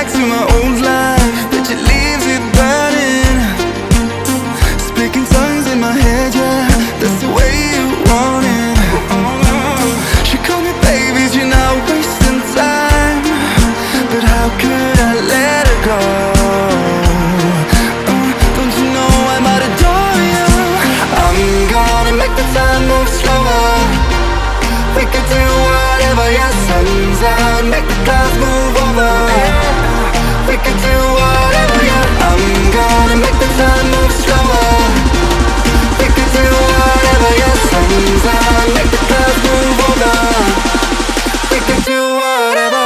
back to my old life, but she leaves it burning. Speaking tongues in my head, yeah, that's the way you want it. She called me baby, you're not wasting time, but how could I let her go? Don't you know I might adore you? I'm gonna make the time move slower. We could do whatever, yeah, sun's out, make the clouds move over. We could do whatever, yeah. I'm gonna make the time move slower. We could do whatever, yeah, sun's out, make the clouds move over. We could do whatever.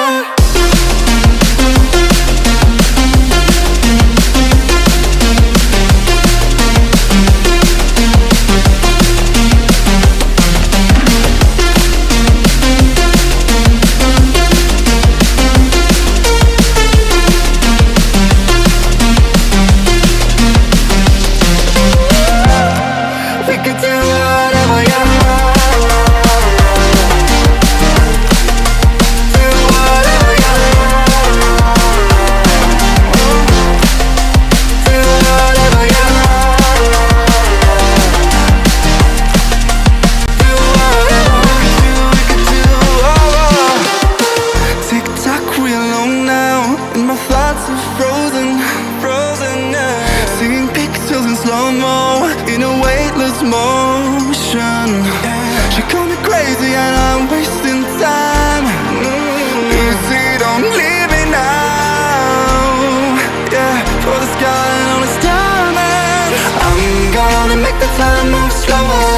In a weightless motion, she called me crazy and I'm wasting time. Easy, don't leave me now. Yeah, for the sky and all its diamonds. I'm gonna make the time move slower.